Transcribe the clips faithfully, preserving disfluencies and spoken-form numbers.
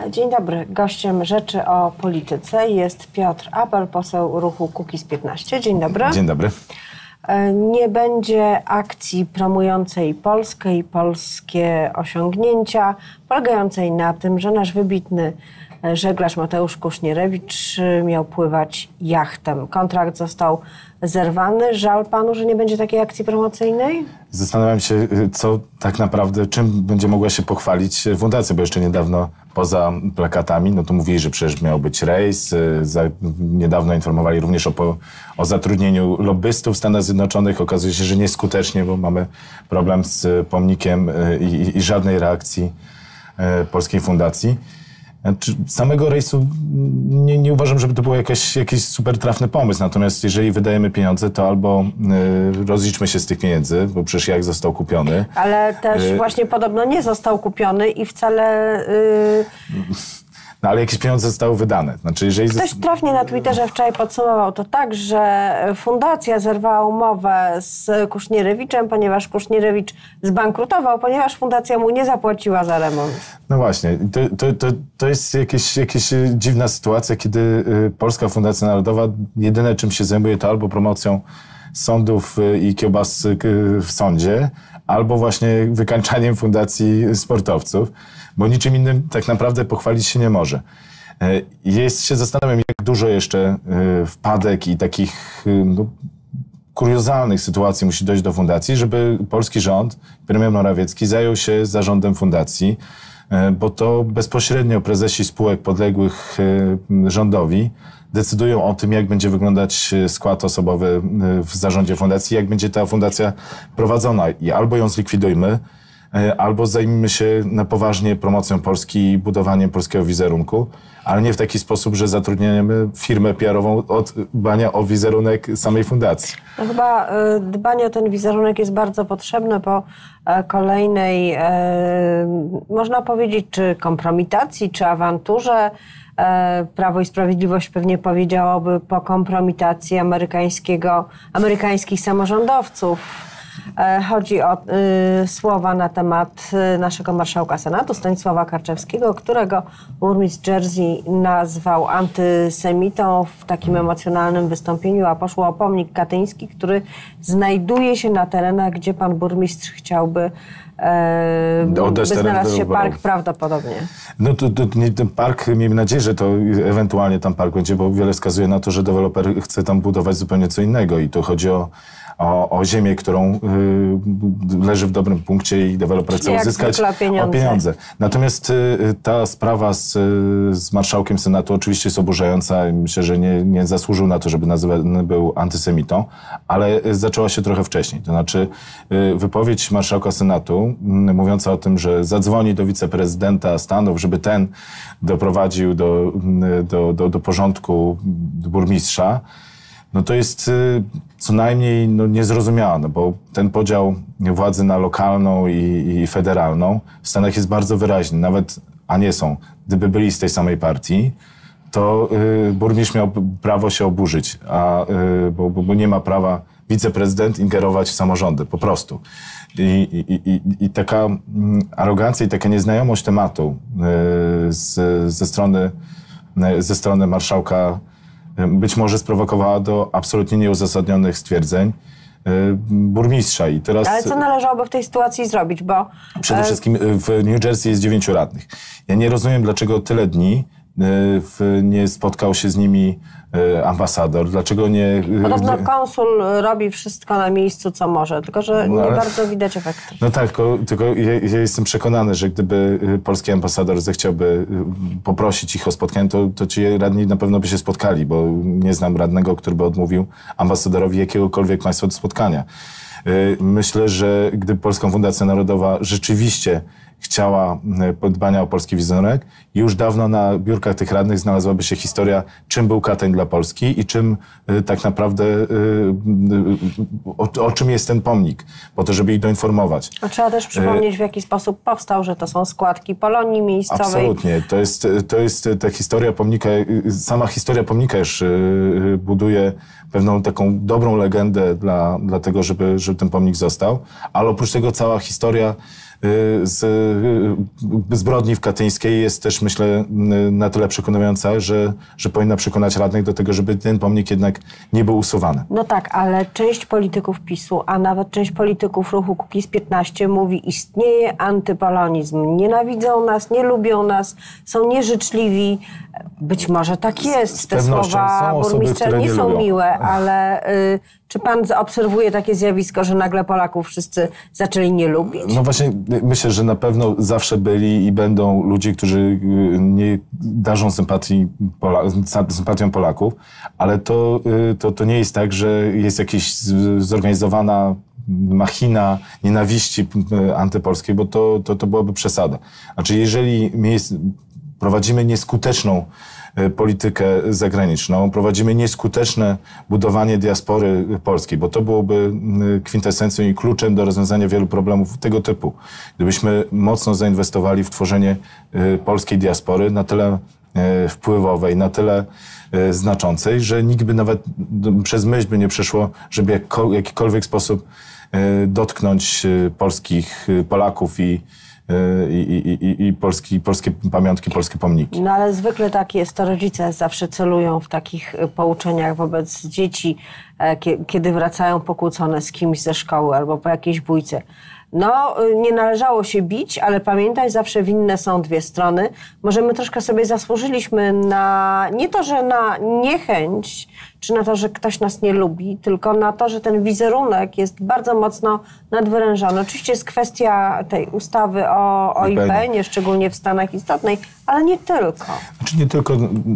Dzień dobry. Gościem Rzeczy o Polityce jest Piotr Apel, poseł ruchu Kukiz piętnaście. Dzień dobry. Dzień dobry. Nie będzie akcji promującej Polskę i polskie osiągnięcia, polegającej na tym, że nasz wybitny żeglarz Mateusz Kusznierewicz miał pływać jachtem. Kontrakt został zerwany. Żal panu, że nie będzie takiej akcji promocyjnej? Zastanawiam się, co tak naprawdę, czym będzie mogła się pochwalić fundacja, bo jeszcze niedawno poza plakatami, no to mówili, że przecież miał być rejs. Za, niedawno informowali również o, o zatrudnieniu lobbystów w Stanach Zjednoczonych. Okazuje się, że nieskutecznie, bo mamy problem z pomnikiem i, i żadnej reakcji polskiej fundacji. Samego rejsu nie, nie uważam, żeby to był jakiś, jakiś super trafny pomysł. Natomiast jeżeli wydajemy pieniądze, to albo y, rozliczmy się z tych pieniędzy, bo przecież jak został kupiony. Ale też y, właśnie podobno nie został kupiony i wcale... Y... No ale jakieś pieniądze zostały wydane. Znaczy, jeżeli Ktoś zost... trafnie na Twitterze wczoraj podsumował to tak, że fundacja zerwała umowę z Kusznierewiczem, ponieważ Kusznierewicz zbankrutował, ponieważ fundacja mu nie zapłaciła za remont. No właśnie. To, to, to, to jest jakieś, jakieś dziwna sytuacja, kiedy Polska Fundacja Narodowa jedyne czym się zajmuje to albo promocją sądów i kiełbas w sądzie, albo właśnie wykańczaniem fundacji sportowców, bo niczym innym tak naprawdę pochwalić się nie może. Jest, się zastanawiam, jak dużo jeszcze wpadek i takich no, kuriozalnych sytuacji musi dojść do fundacji, żeby polski rząd, premier Morawiecki, zajął się zarządem fundacji, bo to bezpośrednio prezesi spółek podległych rządowi decydują o tym, jak będzie wyglądać skład osobowy w zarządzie fundacji, jak będzie ta fundacja prowadzona. I albo ją zlikwidujmy, albo zajmijmy się na poważnie promocją Polski i budowaniem polskiego wizerunku, ale nie w taki sposób, że zatrudniamy firmę P R-ową od dbania o wizerunek samej fundacji. No chyba dbanie o ten wizerunek jest bardzo potrzebne po kolejnej, można powiedzieć, czy kompromitacji, czy awanturze. Prawo i Sprawiedliwość pewnie powiedziałoby po kompromitacji amerykańskiego, amerykańskich samorządowców. Chodzi o y, słowa na temat naszego marszałka Senatu, Stanisława Karczewskiego, którego burmistrz Jersey nazwał antysemitą w takim emocjonalnym wystąpieniu, a poszło o pomnik katyński, który znajduje się na terenach, gdzie pan burmistrz chciałby e, by znalazł się park prawdopodobnie. No to, to nie, ten park, miejmy nadzieję, że to ewentualnie tam park będzie, bo wiele wskazuje na to, że deweloper chce tam budować zupełnie co innego i tu chodzi o O, o ziemię, którą y, leży w dobrym punkcie i deweloper chce uzyskać pieniądze. o pieniądze. Natomiast y, ta sprawa z, z marszałkiem Senatu oczywiście jest oburzająca i myślę, że nie, nie zasłużył na to, żeby nazywany był antysemitą, ale zaczęła się trochę wcześniej. To znaczy y, wypowiedź marszałka Senatu y, mówiąca o tym, że zadzwoni do wiceprezydenta Stanów, żeby ten doprowadził do, y, do, do, do porządku burmistrza, no to jest y, co najmniej no, niezrozumiałe, no bo ten podział władzy na lokalną i, i federalną w Stanach jest bardzo wyraźny. Nawet, a nie są, gdyby byli z tej samej partii, to y, burmistrz miał prawo się oburzyć, a, y, bo, bo, bo nie ma prawa wiceprezydent ingerować w samorządy, po prostu. I, i, i, i taka mm, arogancja i taka nieznajomość tematu y, z, ze strony, y, ze strony marszałka być może sprowokowała do absolutnie nieuzasadnionych stwierdzeń burmistrza. I teraz... Ale co należałoby w tej sytuacji zrobić, bo... Przede wszystkim w New Jersey jest dziewięciu radnych. Ja nie rozumiem, dlaczego tyle dni w, nie spotkał się z nimi ambasador, dlaczego nie... Podobno konsul robi wszystko na miejscu, co może, tylko że no, nie ale... bardzo widać efekty. No tak, tylko, tylko ja, ja jestem przekonany, że gdyby polski ambasador zechciałby poprosić ich o spotkanie, to, to ci radni na pewno by się spotkali, bo nie znam radnego, który by odmówił ambasadorowi jakiegokolwiek państwa do spotkania. Myślę, że gdyby Polska Fundacja Narodowa rzeczywiście chciała dbania o polski wizerunek, już dawno na biurkach tych radnych znalazłaby się historia, czym był Katyń dla Polski i czym y, tak naprawdę, y, y, o, o czym jest ten pomnik, po to, żeby ich doinformować. A trzeba też przypomnieć, w jaki sposób powstał, że to są składki Polonii Miejscowej. Absolutnie. To jest, to jest ta historia pomnika, sama historia pomnika już y, buduje pewną taką dobrą legendę dla, dla tego, żeby, żeby ten pomnik został, ale oprócz tego cała historia z zbrodni w Katyńskiej jest też, myślę, na tyle przekonująca, że, że powinna przekonać radnych do tego, żeby ten pomnik jednak nie był usuwany. No tak, ale część polityków PiSu, a nawet część polityków ruchu Kukiz piętnaście mówi, istnieje antypolonizm. Nienawidzą nas, nie lubią nas, są nieżyczliwi. Być może tak jest. Z Te słowa burmistrza nie, nie są lubią. miłe, ale y, czy pan zaobserwuje takie zjawisko, że nagle Polaków wszyscy zaczęli nie lubić? No właśnie, myślę, że na pewno zawsze byli i będą ludzie, którzy nie darzą sympatii Pola, sympatią Polaków, ale to, to, to nie jest tak, że jest jakaś zorganizowana machina nienawiści antypolskiej, bo to, to, to byłaby przesada. Znaczy, jeżeli my jest, prowadzimy nieskuteczną politykę zagraniczną, prowadzimy nieskuteczne budowanie diaspory polskiej, bo to byłoby kwintesencją i kluczem do rozwiązania wielu problemów tego typu. Gdybyśmy mocno zainwestowali w tworzenie polskiej diaspory na tyle wpływowej, na tyle znaczącej, że nikt by nawet przez myśl by nie przeszło, żeby w jakikolwiek sposób dotknąć polskich Polaków i I, i, i, i polski, polskie pamiątki, polskie pomniki. No ale zwykle tak jest, to rodzice zawsze celują w takich pouczeniach wobec dzieci, kiedy wracają pokłócone z kimś ze szkoły albo po jakiejś bójce. No, nie należało się bić, ale pamiętaj, zawsze winne są dwie strony. Może my troszkę sobie zasłużyliśmy na, nie to, że na niechęć, czy na to, że ktoś nas nie lubi, tylko na to, że ten wizerunek jest bardzo mocno nadwyrężony. Oczywiście jest kwestia tej ustawy o, o I P N ie, szczególnie w Stanach istotnej, ale nie tylko. Znaczy nie tylko.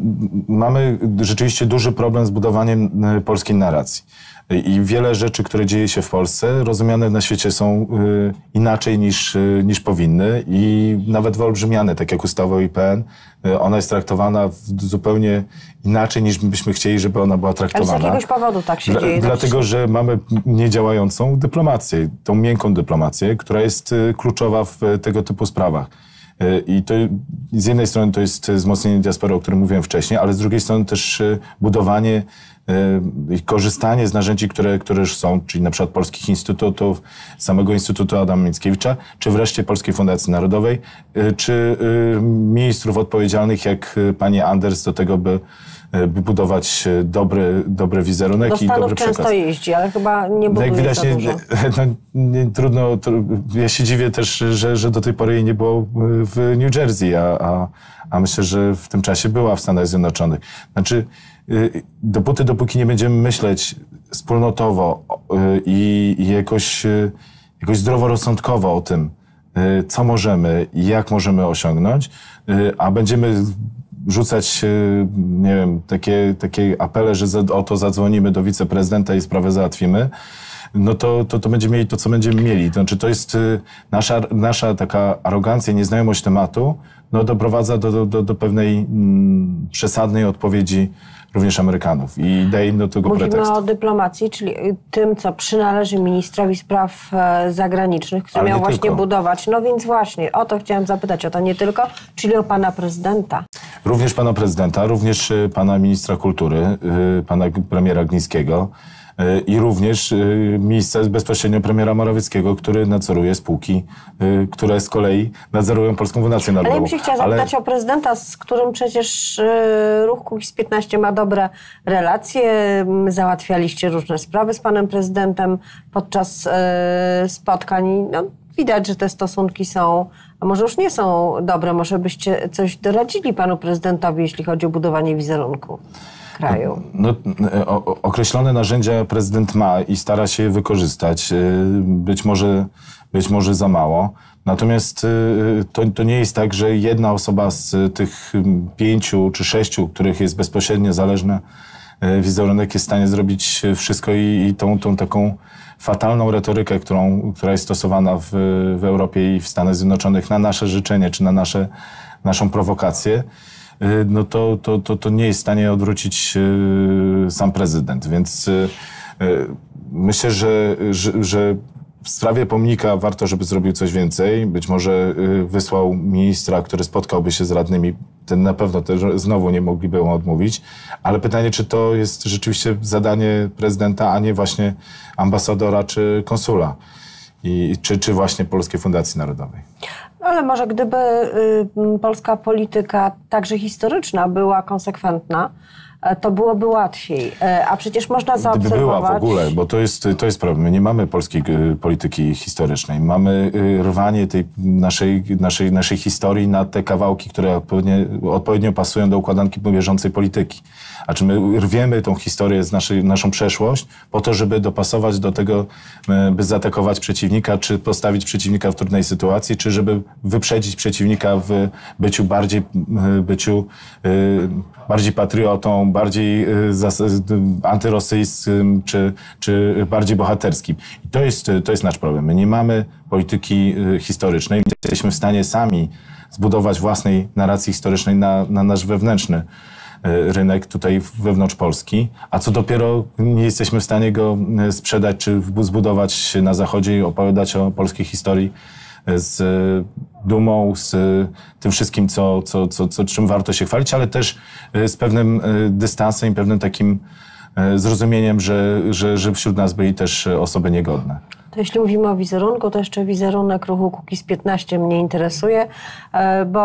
Mamy rzeczywiście duży problem z budowaniem polskiej narracji. I wiele rzeczy, które dzieje się w Polsce, rozumiane na świecie są y, inaczej niż, y, niż powinny i nawet wyolbrzymiane, tak jak ustawa o I P N. Y, ona jest traktowana w, zupełnie inaczej niż byśmy chcieli, żeby ona była traktowana. Ale z jakiegoś powodu tak się Dla, dzieje. Dlatego, że mamy niedziałającą dyplomację, tą miękką dyplomację, która jest y, kluczowa w y, tego typu sprawach. Y, I to z jednej strony to jest wzmocnienie diaspory, o którym mówiłem wcześniej, ale z drugiej strony też y, budowanie i korzystanie z narzędzi, które, które już są, czyli na przykład polskich instytutów, samego Instytutu Adama Mickiewicza, czy wreszcie Polskiej Fundacji Narodowej, czy ministrów odpowiedzialnych, jak pani Anders, do tego, by, by budować dobry, dobry wizerunek do i dobry często przekaz. jeździ, ale chyba nie buduje no jak widać, za nie, dużo. No, nie, trudno, tr, ja się dziwię też, że, że do tej pory jej nie było w New Jersey, a, a, a myślę, że w tym czasie była w Stanach Zjednoczonych. Znaczy, dopóty, dopóki nie będziemy myśleć wspólnotowo i, i jakoś, jakoś zdroworozsądkowo o tym, co możemy i jak możemy osiągnąć, a będziemy rzucać, nie wiem, takie, takie apele, że za, o to zadzwonimy do wiceprezydenta i sprawę załatwimy, no to, to, to będziemy mieli to, co będziemy mieli. To znaczy, to jest nasza, nasza taka arogancja, nieznajomość tematu, no doprowadza do, do, do, do pewnej mm, przesadnej odpowiedzi również Amerykanów i daje im do tego Mówimy pretekst. Mówimy o dyplomacji, czyli tym, co przynależy ministrowi spraw zagranicznych, który Ale miał właśnie tylko. budować. No więc właśnie, o to chciałam zapytać, o to nie tylko, czyli o pana prezydenta. Również pana prezydenta, również pana ministra kultury, pana premiera Glińskiego i również miejsce bezpośrednio premiera Morawieckiego, który nadzoruje spółki, które z kolei nadzorują Polską Fundację Narodową. Ale ja bym się chciała zapytać Ale... o prezydenta, z którym przecież ruch Kukiz piętnaście ma dobre relacje. Załatwialiście różne sprawy z panem prezydentem podczas spotkań. No, widać, że te stosunki są, a może już nie są dobre. Może byście coś doradzili panu prezydentowi, jeśli chodzi o budowanie wizerunku kraju? No, no, o, określone narzędzia prezydent ma i stara się je wykorzystać. Być może, być może za mało. Natomiast to, to nie jest tak, że jedna osoba z tych pięciu czy sześciu, których jest bezpośrednio zależny wizerunek, jest w stanie zrobić wszystko i, i tą, tą taką fatalną retorykę, którą, która jest stosowana w, w Europie i w Stanach Zjednoczonych na nasze życzenie czy na nasze, naszą prowokację, no to, to, to, to nie jest w stanie odwrócić sam prezydent. Więc myślę, że, że, że w sprawie pomnika warto, żeby zrobił coś więcej. Być może wysłał ministra, który spotkałby się z radnymi. Ten na pewno też znowu nie mogliby mu odmówić. Ale pytanie, czy to jest rzeczywiście zadanie prezydenta, a nie właśnie ambasadora czy konsula. i czy, czy właśnie Polskiej Fundacji Narodowej. No ale może gdyby y, polska polityka, także historyczna, była konsekwentna, to byłoby łatwiej. A przecież można zaobserwować... Gdyby była w ogóle, bo to jest, to jest problem. My nie mamy polskiej polityki historycznej. Mamy rwanie tej naszej, naszej, naszej historii na te kawałki, które odpowiednio, odpowiednio pasują do układanki bieżącej polityki. A czy my rwiemy tą historię z naszej, naszą przeszłość po to, żeby dopasować do tego, by zaatakować przeciwnika, czy postawić przeciwnika w trudnej sytuacji, czy żeby wyprzedzić przeciwnika w byciu bardziej, byciu, bardziej patriotą, bardziej antyrosyjskim, czy, czy bardziej bohaterskim. I to jest, to jest nasz problem. My nie mamy polityki historycznej. My jesteśmy w stanie sami zbudować własnej narracji historycznej na, na nasz wewnętrzny rynek tutaj wewnątrz Polski, a co dopiero nie jesteśmy w stanie go sprzedać czy zbudować na Zachodzie i opowiadać o polskiej historii z dumą, z tym wszystkim, co, co, co, co, czym warto się chwalić, ale też z pewnym dystansem i pewnym takim zrozumieniem, że, że, że wśród nas byli też osoby niegodne. To jeśli mówimy o wizerunku, to jeszcze wizerunek ruchu Kukiz piętnaście mnie interesuje, bo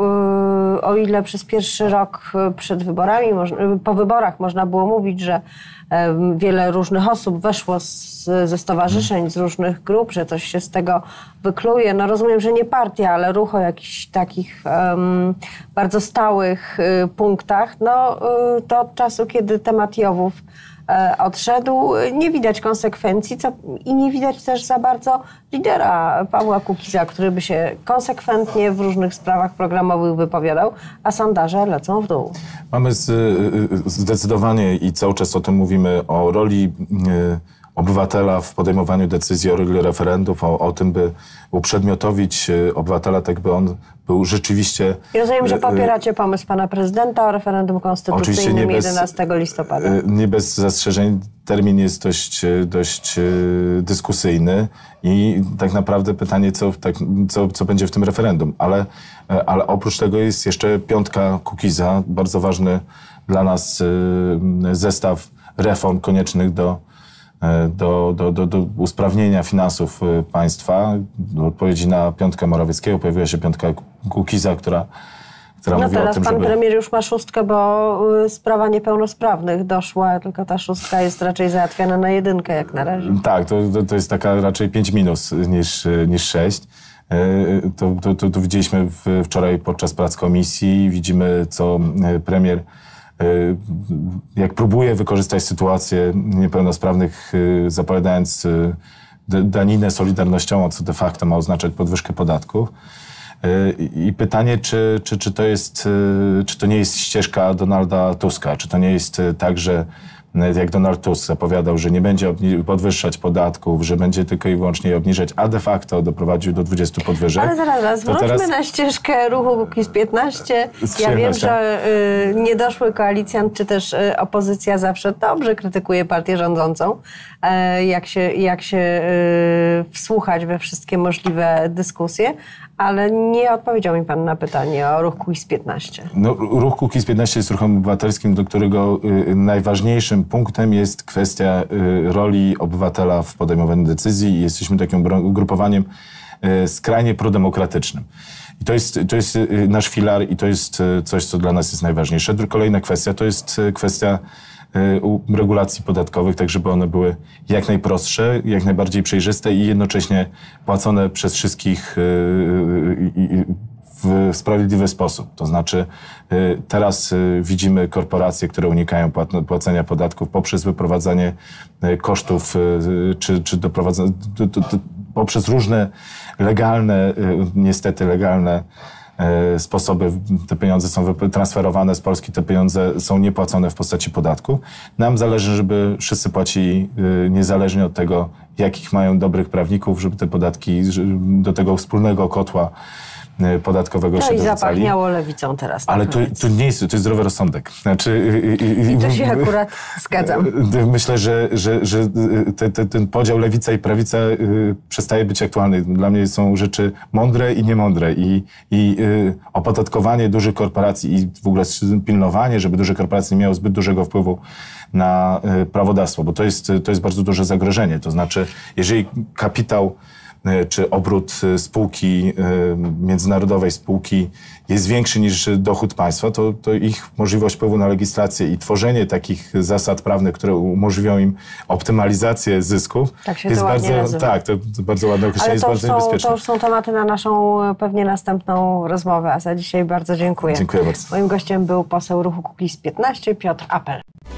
o ile przez pierwszy rok przed wyborami, po wyborach można było mówić, że wiele różnych osób weszło z, ze stowarzyszeń, z różnych grup, że coś się z tego wykluje. No rozumiem, że nie partia, ale ruch o jakichś takich um, bardzo stałych y, punktach. No y, to od czasu, kiedy temat Jowów odszedł, nie widać konsekwencji co, i nie widać też za bardzo lidera Pawła Kukiza, który by się konsekwentnie w różnych sprawach programowych wypowiadał, a sondaże lecą w dół. Mamy z, zdecydowanie i cały czas o tym mówimy, o roli obywatela w podejmowaniu decyzji, o roli referendów, o, o tym, by uprzedmiotowić obywatela, tak by on był rzeczywiście... I rozumiem, że popieracie pomysł pana prezydenta o referendum konstytucyjnym bez, jedenastego listopada. Nie bez zastrzeżeń. Termin jest dość, dość dyskusyjny i tak naprawdę pytanie, co, tak, co, co będzie w tym referendum. Ale, ale oprócz tego jest jeszcze piątka Kukiza, bardzo ważny dla nas zestaw reform koniecznych do Do, do, do, do usprawnienia finansów państwa. W odpowiedzi na piątkę Morawieckiego pojawiła się piątka Kukiza, która, która no mówiła o tym, teraz pan żeby... premier już ma szóstkę, bo sprawa niepełnosprawnych doszła, tylko ta szóstka jest raczej załatwiana na jedynkę jak na razie. Tak, to, to, to jest taka raczej pięć minus niż, niż sześć. To, to, to, to widzieliśmy w, wczoraj podczas prac komisji. Widzimy, co premier jak próbuje wykorzystać sytuację niepełnosprawnych, zapowiadając daninę solidarnościową, co de facto ma oznaczać podwyżkę podatków. I pytanie, czy, czy, czy, to jest, czy to nie jest ścieżka Donalda Tuska, czy to nie jest tak, że jak Donald Tusk zapowiadał, że nie będzie podwyższać podatków, że będzie tylko i wyłącznie je obniżać, a de facto doprowadził do dwudziestu podwyżek. Ale zaraz, zaraz, wróćmy teraz... na ścieżkę ruchu Kukiz piętnaście. Ja wiem, że y, niedoszły koalicjant, czy też y, opozycja zawsze dobrze krytykuje partię rządzącą, y, jak się, jak się y, wsłuchać we wszystkie możliwe dyskusje, ale nie odpowiedział mi pan na pytanie o ruch Kukiz piętnaście. No, ruch Kukiz piętnaście jest ruchem obywatelskim, do którego y, najważniejszym punktem jest kwestia y, roli obywatela w podejmowaniu decyzji i jesteśmy takim ugrupowaniem y, skrajnie prodemokratycznym. I to jest, to jest y, nasz filar i to jest y, coś, co dla nas jest najważniejsze. Kolejna kwestia to jest y, kwestia y, regulacji podatkowych, tak żeby one były jak najprostsze, jak najbardziej przejrzyste i jednocześnie płacone przez wszystkich y, y, y, w sprawiedliwy sposób. To znaczy teraz widzimy korporacje, które unikają płacenia podatków poprzez wyprowadzanie kosztów, czy, czy doprowadzenie, poprzez różne legalne, niestety legalne sposoby. Te pieniądze są transferowane z Polski, te pieniądze są niepłacone w postaci podatku. Nam zależy, żeby wszyscy płacili niezależnie od tego, jakich mają dobrych prawników, żeby te podatki do tego wspólnego kotła podatkowego no się i dorzucali. Zapachniało lewicą teraz. Ale to, to nie jest, to jest zdrowy rozsądek. Znaczy, I, I to się akurat zgadzam. Myślę, że, że, że te, te, ten podział lewica i prawica y, przestaje być aktualny. Dla mnie są rzeczy mądre i niemądre. I, i y, opodatkowanie dużych korporacji i w ogóle pilnowanie, żeby duże korporacje nie miały zbyt dużego wpływu na y, prawodawstwo, bo to jest, to jest bardzo duże zagrożenie. To znaczy, jeżeli kapitał czy obrót spółki, międzynarodowej spółki jest większy niż dochód państwa, to, to ich możliwość wpływu na legislację i tworzenie takich zasad prawnych, które umożliwią im optymalizację zysków, tak się jest to bardzo, nazywa. tak, to, to bardzo ładne określenie, jest bardzo są, niebezpieczne. To już są tematy na naszą pewnie następną rozmowę, a za dzisiaj bardzo dziękuję. Dziękuję bardzo. Moim gościem był poseł Ruchu Kukiz piętnaście Piotr Apel.